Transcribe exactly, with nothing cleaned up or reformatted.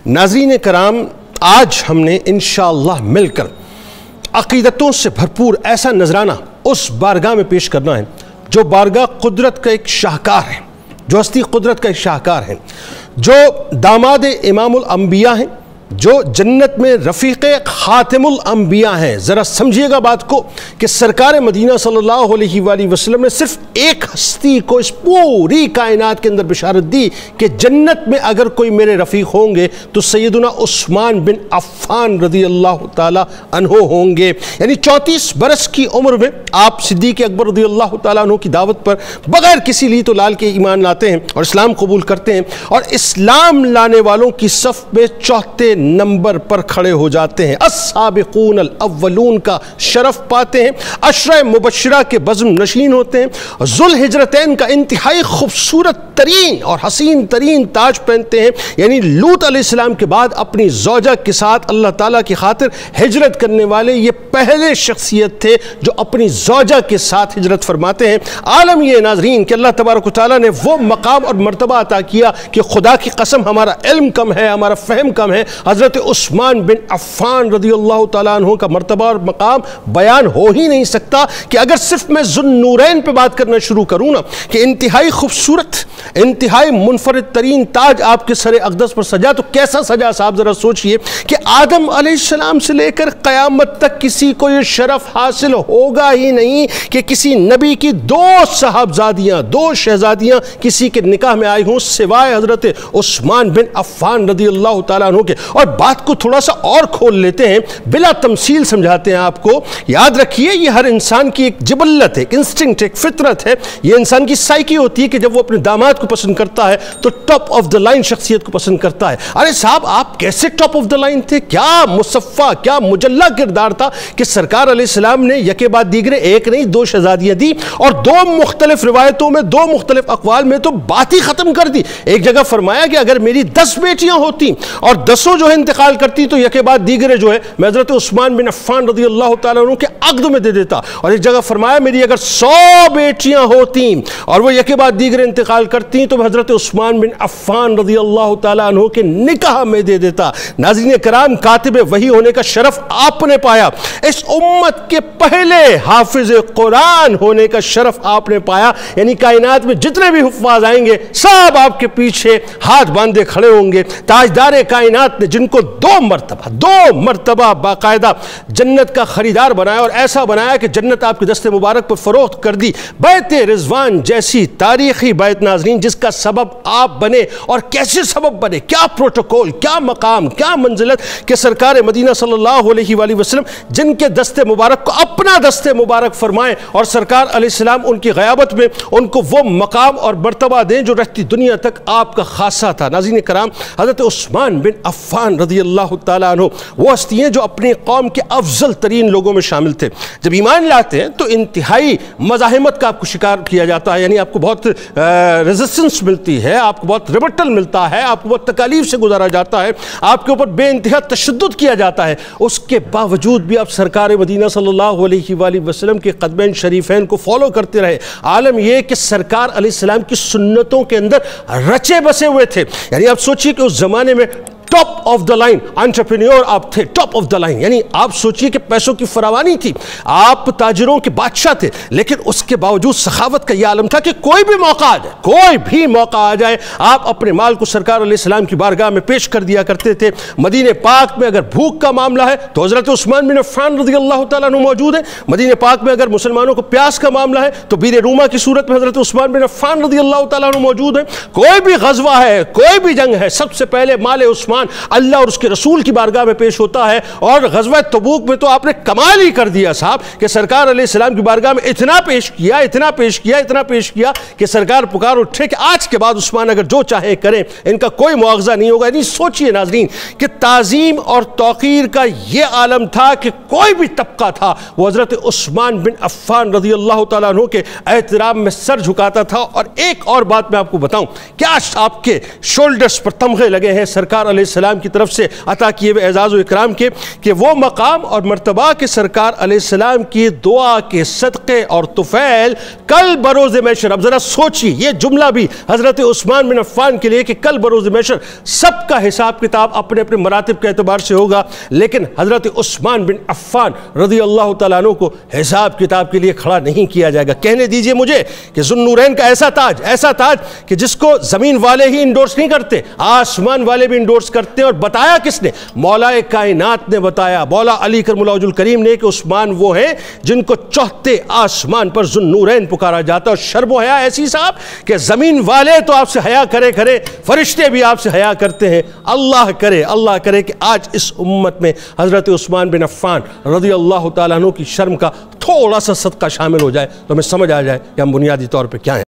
ناظرین کرام، آج ہم نے انشاءاللہ مل کر عقیدتوں سے بھرپور ایسا نذرانہ اس بارگاہ میں پیش کرنا ہے جو بارگاہ قدرت کا ایک شاہکار ہے، جو ہستی قدرت کا ایک شاہکار ہے، جو داماد امام الانبیاء ہیں، جو جنت میں رفیق خاتم الانبیاء ہیں۔ ذرا سمجھیے گا بات کو کہ سرکار مدینہ صلی اللہ علیہ وآلہ وسلم نے صرف ایک ہستی کو اس پوری کائنات کے اندر بشارت دی کہ جنت میں اگر کوئی میرے رفیق ہوں گے تو سیدنا عثمان بن عفان رضی اللہ تعالیٰ عنہ ہوں گے۔ یعنی چونتیس برس کی عمر میں آپ صدیق اکبر رضی اللہ تعالیٰ عنہ کی دعوت پر بغیر کسی لیت و لال کے ایمان لاتے ہیں اور اسلام قبول کرتے ہیں، اور اسلام لانے والوں کی صف میں چوتھے نمبر پر کھڑے ہو جاتے ہیں، السابقون الاولون کا شرف پاتے ہیں، عشرہ مبشرہ کے بزم نشین ہوتے ہیں، ذوالہجرتین کا انتہائی خوبصورت ترین اور حسین ترین تاج پہنتے ہیں۔ یعنی لوط علیہ السلام کے بعد اپنی زوجہ کے ساتھ اللہ تعالیٰ کی خاطر ہجرت کرنے والے یہ پہلے شخصیت تھے جو اپنی زوجہ کے ساتھ ہجرت فرماتے ہیں۔ عالم یہ ناظرین کہ اللہ تبارک و تعالیٰ نے وہ مقام اور مرتبہ عطا کیا کہ خدا کی قسم ہمارا علم کم ہے، ہمارا فہم کم ہے، حضرت عثمان بن عفان رضی اللہ تعالیٰ عنہ کا مرتبہ اور مقام بیان ہو ہی نہیں سکتا کہ اگر صرف میں ذو النورین پہ بات کرنا شروع کروں نا کہ انتہائی خوبصورت، انتہائی منفرد ترین تاج آپ کے سر اقدس پر سجا تو کیسا سجا صاحب؟ ذرا سوچئے کہ آدم علیہ السلام سے لے کر قیامت تک کسی کو یہ شرف حاصل ہوگا ہی نہیں کہ کسی نبی کی دو صاحبزادیاں، دو شہزادیاں کسی کے نکاح میں آئی ہوں سوائے حضرت عثمان بن عفان رضی اللہ تعالیٰ عنہ کے۔ اور بات کو تھوڑا سا اور کھول لیتے ہیں، بلا تمثیل سمجھاتے ہیں آپ کو۔ یاد رکھیے یہ ہر انسان کی ایک جبلت ہے، ایک انسٹنکٹ، ایک فطرت ہے، یہ انسان کی سائیکی ہوتی ہے کہ جب وہ اپنے داماد کو پسند کرتا ہے تو ٹاپ آف دا لائن شخصیت کو پسند کرتا ہے۔ ارے صاحب آپ کیسے ٹاپ آف دا لائن تھے؟ کیا مصفہ، کیا مجلہ کردار تھا کہ سرکار علیہ السلام نے یکے بعد دیگرے ایک نہیں دو شہزادیاں دی، اور دو مختلف روایتوں میں، دو مختلف اقوال میں تو بات ہی ختم کر دی۔ ایک جگہ فرمایا کہ اگر میری دس بیٹیاں ہوتی اور دسوں جو ہے انتقال کرتی تو یکے بعد دیگرے جو ہے میں حضرت عثمان بن عفان رضی اللہ تعالیٰ عنہ کے عقد میں دے دیتا، اور ایک جگہ فرمایا میری اگر سو بیٹیاں ہوتی اور وہ یکے بعد دیگرے انتقال کرتی تو میں حضرت عثمان بن عفان رضی اللہ تعالیٰ عنہ کے نکاح میں دے دیتا۔ ناظرین کرام، کاتب وحی ہونے کا شرف آپ نے پایا، اس امت کے پہلے حافظ قرآن ہونے کا شرف آپ نے پایا۔ یعنی کائنات میں جتنے بھی حفاظ آئیں گے سب آپ کے پیچھے ہاتھ باندھے کھڑے ہوں گے۔ تاجدار کائنات نے جن کو دو مرتبہ دو مرتبہ باقاعدہ جنت کا خریدار بنایا اور ایسا بنایا کہ جنت آپ کے دست مبارک پر فروخت کر دی، بیت رضوان جیسی تاریخی بیت ناظرین جس کا سبب آپ بنے، اور کیسے سبب بنے، کیا پروٹوکول، کیا مقام، کیا منزلت کہ سرکار مدینہ صلی اللہ علیہ وآلہ وسلم جن کے دست مبارک کو اپنا دست مبارک فرمائیں اور سرکار علیہ السلام ان کی غیابت میں ان کو وہ مقام اور مرتبہ دیں جو رہتی دنیا تک آپ کا خاصہ تھا۔ ناظرین کرام، حضرت عثمان بن عفان رضی اللہ تعالیٰ عنہ وہ ہستی ہیں جو اپنی قوم کے افضل ترین لوگوں میں شامل تھے۔ جب ایمان لاتے ہیں تو انتہائی مزاحمت کا آپ کو شکار کیا جاتا ہے، یعنی آپ کو بہت ریزسٹنس ملتی ہے، آپ کو بہت ریبٹل ملتا ہے، آپ کو بہت تکالیف سے گزارا جاتا ہے، آپ کے اوپر بے انتہا تشدد کیا جاتا ہے۔ اس کے باوجود بھی آپ سرکار مدینہ صلی اللہ علیہ وآلہ وسلم کے قدمین شریفین کو فالو کرتے رہے۔ عالم یہ کہ سرکار علیہ السلام کی سنتوں کے اندر رچے بسے ہوئے تھے۔ یعنی آپ سوچئے کہ اس زمانے میں top of the line entrepreneur آپ تھے، ٹاپ آف دا لائن، یعنی آپ سوچئے کہ پیسوں کی فراوانی تھی، آپ تاجروں کے بادشاہ تھے، لیکن اس کے باوجود سخاوت کا یہ عالم تھا کہ کوئی بھی موقع آ جائے، کوئی بھی موقع آ جائے آپ اپنے مال کو سرکار علیہ السلام کی بارگاہ میں پیش کر دیا کرتے تھے۔ مدینہ پاک میں اگر بھوک کا معاملہ ہے تو حضرت عثمان بن عفان رضی اللہ تعالیٰ عنہ موجود ہیں، مدینہ پاک میں اگر مسلمانوں کو پیاس کا معاملہ ہے تو بیر روما کی صورت میں حضرت عثمان بن عفان رضی اللہ تعالیٰ عنہ موجود ہیں۔ کوئی بھی غزوہ ہے، کوئی بھی جنگ ہے، سب سے پہلے مال عثمان اللہ اور اس کے رسول کی بارگاہ میں پیش ہوتا ہے۔ اور غزوہ تبوک میں تو آپ نے کمال ہی کر دیا صاحب کہ سرکار علیہ السلام کی بارگاہ میں اتنا پیش کیا اتنا پیش کیا اتنا پیش کیا کہ سرکار پکار اٹھے کہ آج کے بعد عثمان اگر جو چاہیں کریں، ان کا کوئی مواخذہ نہیں ہوگا۔ یعنی سوچئے ناظرین کہ تعظیم اور توقیر کا یہ عالم تھا کہ کوئی بھی طبقہ تھا وہ حضرت عثمان بن عفان رضی اللہ تعالیٰ عنہ کے احترام میں سر جھکاتا تھا۔ اور ایک اور بات میں آپ کو بتاؤں، کیا آپ کے شولڈرز پر تمغے لگے ہیں سرکار علیہ السلام کی طرف سے عطا کیے ہوئے اعزاز و اکرام کے کہ وہ مقام اور مرتبہ کے سرکار علیہ السلام کی دعا کے صدقے اور طفیل کل بروز محشر، اب ذرا سوچیے یہ جملہ بھی حضرت عثمان بن عفان کے لیے کہ کل بروز محشر سب کا حساب کتاب اپنے اپنے مراتب کے اعتبار سے ہوگا، لیکن حضرت عثمان بن عفان رضی اللہ تعالیٰ عنہ کو حساب کتاب کے لیے کھڑا نہیں کیا جائے گا۔ کہنے دیجئے مجھے کہ ذو النورین کا ایسا تاج ایسا تاج کہ جس کو زمین والے ہی انڈورس نہیں کرتے، آسمان والے بھی انڈورس کرتے ہیں، اور بتایا کس نے؟ مولا کائنات نے بتایا، مولا علی کرم اللہ وجہ الکریم نے کہ عثمان وہ ہیں جن کو چوتھے آسمان پر ذو النورین پکارا جاتا ہے۔ اور شرم و حیا ایسی صاحب کہ زمین والے تو آپ سے حیا کرے کرے، فرشتے بھی آپ سے حیا کرتے ہیں۔ اللہ کرے اللہ کرے کہ آج اس امت میں حضرت عثمان بن عفان رضی اللہ تعالیٰ عنہ کی شرم کا تھوڑا سا صدقہ شامل ہو جائے تو ہمیں سمجھ آ جائے کہ ہم بنیادی طور پہ کیا ہیں۔